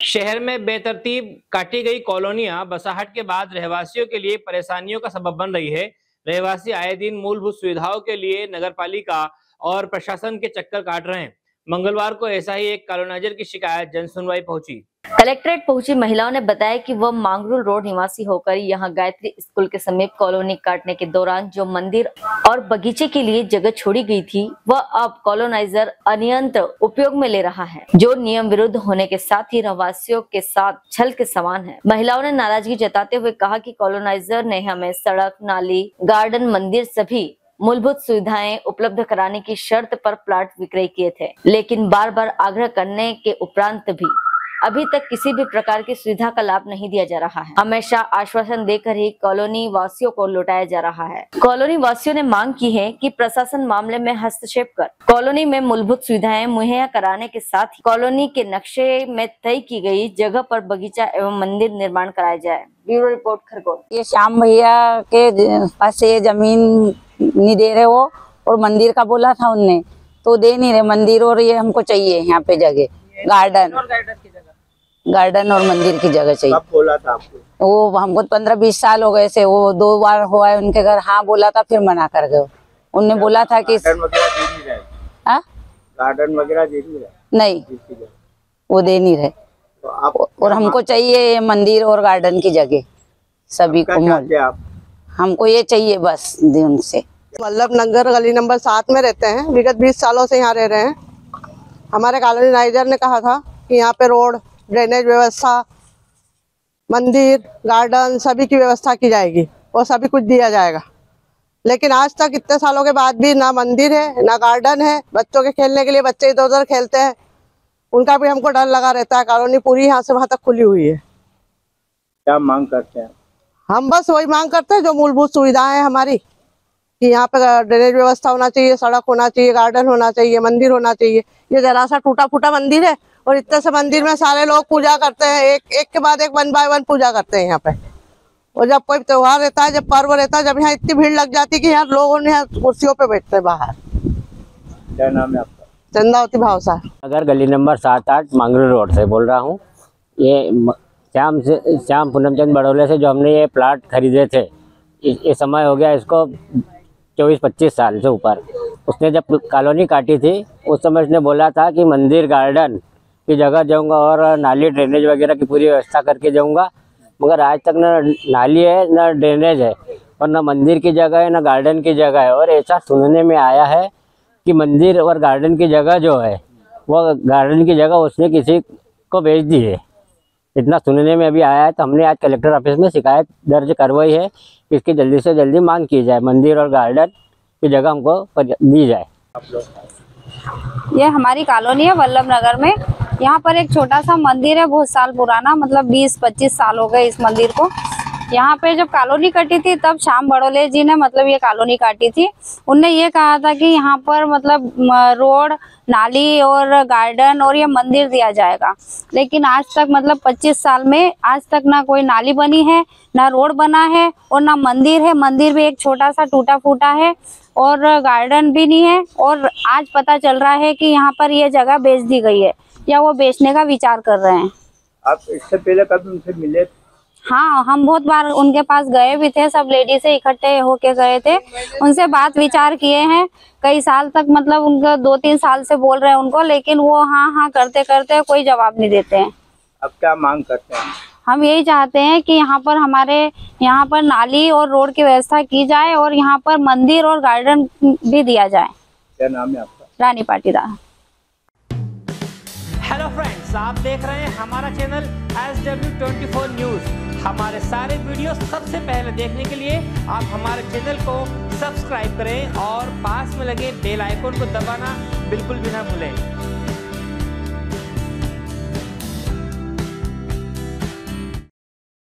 शहर में बेतरतीब काटी गई कॉलोनियां बसाहट के बाद रहवासियों के लिए परेशानियों का सबब बन रही है। रहवासी आए दिन मूलभूत सुविधाओं के लिए नगरपालिका और प्रशासन के चक्कर काट रहे हैं। मंगलवार को ऐसा ही एक कॉलोनाइजर की शिकायत जन सुनवाई पहुंची। कलेक्ट्रेट पहुंची महिलाओं ने बताया कि वह मांगरूल रोड निवासी होकर यहां गायत्री स्कूल के समीप कॉलोनी काटने के दौरान जो मंदिर और बगीचे के लिए जगह छोड़ी गई थी वह अब कॉलोनाइजर अनियंत्र उपयोग में ले रहा है, जो नियम विरुद्ध होने के साथ ही रहवासियों के साथ छल के समान है। महिलाओं ने नाराजगी जताते हुए कहा कि कॉलोनाइजर ने हमें सड़क, नाली, गार्डन, मंदिर सभी मूलभूत सुविधाएं उपलब्ध कराने की शर्त पर प्लाट विक्रय किए थे, लेकिन बार बार आग्रह करने के उपरांत भी अभी तक किसी भी प्रकार की सुविधा का लाभ नहीं दिया जा रहा है। हमेशा आश्वासन देकर ही कॉलोनी वासियों को लौटाया जा रहा है। कॉलोनी वासियों ने मांग की है कि प्रशासन मामले में हस्तक्षेप कर कॉलोनी में मूलभूत सुविधाएं मुहैया कराने के साथ ही कॉलोनी के नक्शे में तय की गई जगह पर बगीचा एवं मंदिर निर्माण कराया जाए। Bureau report, Khargone. ये श्याम भैया के पास ये जमीन नहीं दे रहे वो, और मंदिर का बोला था उनने तो दे नहीं रहे मंदिर, और ये हमको चाहिए यहाँ पे जगह, गार्डन और मंदिर की जगह चाहिए। कब बोला था आपको? वो हमको 15-20 साल हो गए से, वो 2 बार हुआ है उनके घर। हाँ बोला था, फिर मना कर गए। उनने बोला था कि गार्डन वगैरह दे नहीं रहे, नहीं वो दे नहीं रहे, तो आप और हमको चाहिए मंदिर और गार्डन की जगह सभी को। आप हमको ये चाहिए बस उनसे। वल्लभ नगर गली नंबर 7 में रहते हैं। विगत 20 सालों से यहाँ रह रहे हैं। हमारे कॉलोनाइजर ने कहा था कि यहाँ पे रोड, ड्रेनेज व्यवस्था, मंदिर, गार्डन सभी की व्यवस्था की जाएगी और सभी कुछ दिया जाएगा, लेकिन आज तक इतने सालों के बाद भी ना मंदिर है ना गार्डन है। बच्चों के खेलने के लिए बच्चे इधर उधर खेलते हैं, उनका भी हमको डर लगा रहता है। कॉलोनी पूरी यहाँ से वहाँ तक खुली हुई है। क्या मांग करते हैं? हम बस वही मांग करते हैं जो मूलभूत सुविधाएं हैं हमारी, कि यहाँ पे ड्रेनेज व्यवस्था होना चाहिए, सड़क होना चाहिए, गार्डन होना चाहिए, मंदिर होना चाहिए। ये जरा सा टूटा फूटा मंदिर है और इतने से मंदिर में सारे लोग पूजा करते हैं, एक के बाद एक 1 बाय 1 पूजा करते हैं यहाँ पे। और जब कोई त्योहार रहता है, जब पर्व रहता है, जब यहाँ इतनी भीड़ लग जाती है कि यहाँ लोगों ने कुर्सियों पे बैठते हैं बाहर। क्या नाम है आपका? चंदावती भावसा। अगर गली नंबर 7-8 मांगरूल रोड से बोल रहा हूँ। ये श्याम पूनमचंद बड़ोले से जो हमने ये प्लाट खरीदे थे, ये समय हो गया इसको 24-25 साल से ऊपर। उसने जब कॉलोनी काटी थी उस समय उसने बोला था कि मंदिर, गार्डन की जगह जाऊंगा और नाली, ड्रेनेज वगैरह की पूरी व्यवस्था करके जाऊंगा, मगर आज तक ना नाली है, ना ड्रेनेज है, और ना मंदिर की जगह है, ना गार्डन की जगह है। और ऐसा सुनने में आया है कि मंदिर और गार्डन की जगह जो है वो गार्डन की जगह उसने किसी को बेच दी है, इतना सुनने में अभी आया है। तो हमने आज कलेक्टर ऑफिस में शिकायत दर्ज करवाई है कि इसकी जल्दी से जल्दी मांग की जाए, मंदिर और गार्डन की जगह हमको दी जाए। ये हमारी कॉलोनी है वल्लभ नगर में। यहाँ पर एक छोटा सा मंदिर है, बहुत साल पुराना, मतलब 20-25 साल हो गए इस मंदिर को। यहाँ पे जब कॉलोनी कटी थी तब श्याम बड़ोले जी ने मतलब ये कॉलोनी काटी थी। उनने ये कहा था कि यहाँ पर मतलब रोड, नाली और गार्डन और ये मंदिर दिया जाएगा, लेकिन आज तक मतलब 25 साल में आज तक ना कोई नाली बनी है, ना रोड बना है और ना मंदिर है। मंदिर भी एक छोटा सा टूटा फूटा है और गार्डन भी नहीं है। और आज पता चल रहा है कि यहाँ पर ये जगह बेच दी गई है या वो बेचने का विचार कर रहे हैं। आप इससे पहले कभी उनसे मिले? हाँ, हम बहुत बार उनके पास गए भी थे, सब लेडीज इकट्ठे होके गए थे, उनसे बात विचार किए हैं कई साल तक। मतलब उनको 2-3 साल से बोल रहे हैं उनको, लेकिन वो हाँ करते करते कोई जवाब नहीं देते हैं। अब क्या मांग करते हैं? हम यही चाहते हैं कि यहाँ पर हमारे यहाँ पर नाली और रोड की व्यवस्था की जाए और यहाँ पर मंदिर और गार्डन भी दिया जाए। क्या नाम है आपका? रानी पाटीदार। हेलो फ्रेंड्स, आप देख रहे हैं हमारा चैनल SW24 न्यूज। हमारे सारे वीडियो सबसे पहले देखने के लिए आप हमारे चैनल को सब्सक्राइब करें और पास में लगे बेल आइकन को दबाना बिल्कुल भी ना भूलें।